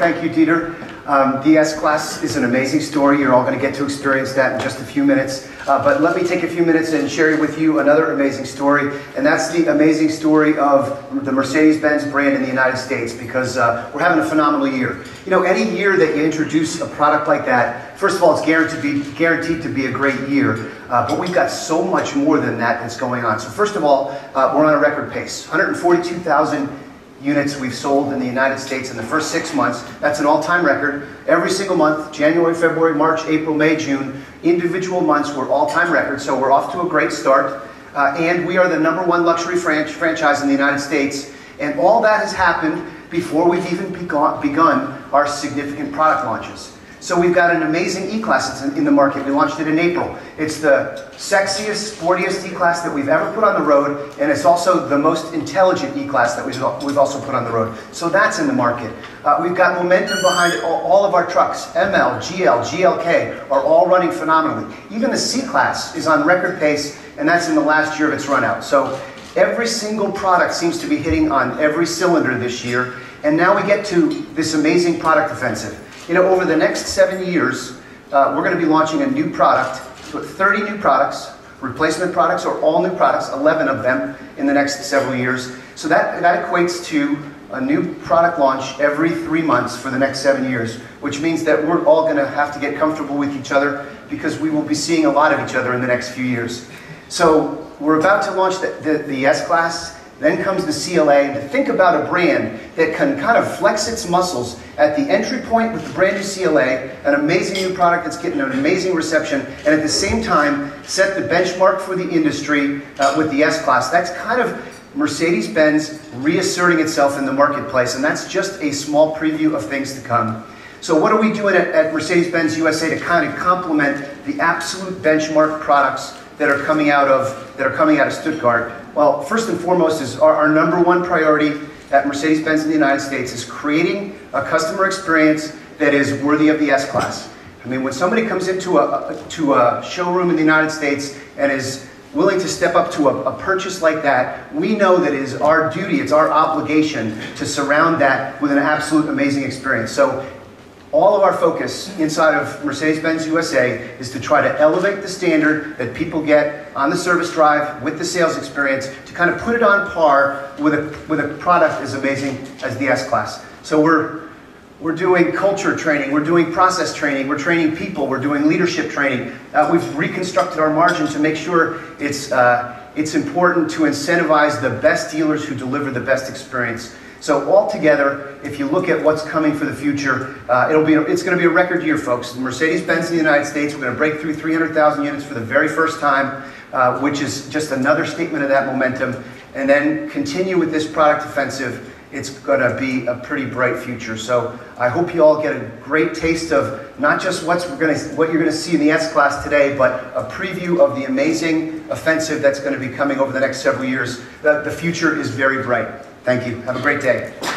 thank you, Dieter. The S-Class is an amazing story. You're all going to get to experience that in just a few minutes. But let me take a few minutes and share with you another amazing story, and that's the amazing story of the Mercedes-Benz brand in the United States, because we're having a phenomenal year. You know, any year that you introduce a product like that, first of all, it's guaranteed to be a great year, but we've got so much more than that that's going on. So first of all, we're on a record pace. 142,000 units we've sold in the United States in the first 6 months. That's an all-time record. Every single month, January, February, March, April, May, June, individual months were all-time records, so we're off to a great start. And we are the #1 luxury franchise in the United States. And all that has happened before we've even begun our significant product launches. So we've got an amazing E-Class that's in the market. We launched it in April. It's the sexiest, sportiest E-Class that we've ever put on the road, and it's also the most intelligent E-Class that we've also put on the road. So that's in the market. We've got momentum behind all of our trucks. ML, GL, GLK are all running phenomenally. Even the C-Class is on record pace, and that's in the last year of its run out. So every single product seems to be hitting on every cylinder this year, and now we get to this amazing product offensive. You know, over the next 7 years, we're going to be launching a new product, 30 new products, replacement products or all new products, 11 of them in the next several years. So that equates to a new product launch every 3 months for the next 7 years, which means that we're all going to have to get comfortable with each other, because we will be seeing a lot of each other in the next few years. So we're about to launch the S-Class. Then comes the CLA, and to think about a brand that can kind of flex its muscles at the entry point with the brand new CLA, an amazing new product that's getting an amazing reception, and at the same time set the benchmark for the industry with the S-Class. That's kind of Mercedes-Benz reasserting itself in the marketplace, and that's just a small preview of things to come. So what are we doing at Mercedes-Benz USA to kind of complement the absolute benchmark products that are coming out of Stuttgart? Well, first and foremost is our #1 priority at Mercedes-Benz in the United States is creating a customer experience that is worthy of the S-Class. I mean, when somebody comes into a showroom in the United States and is willing to step up to a purchase like that, we know that it is our duty, it's our obligation to surround that with an absolute amazing experience. So all of our focus inside of Mercedes-Benz USA is to try to elevate the standard that people get on the service drive with the sales experience, to kind of put it on par with a product as amazing as the S-Class. So we're doing culture training, we're doing process training, we're training people, we're doing leadership training. We've reconstructed our margin to make sure it's important to incentivize the best dealers who deliver the best experience. So altogether, if you look at what's coming for the future, it's going to be a record year, folks. Mercedes-Benz in the United States, we're going to break through 300,000 units for the very first time, which is just another statement of that momentum. And then continue with this product offensive. It's going to be a pretty bright future. So I hope you all get a great taste of not just what you're going to see in the S-Class today, but a preview of the amazing offensive that's going to be coming over the next several years. The future is very bright. Thank you. Have a great day.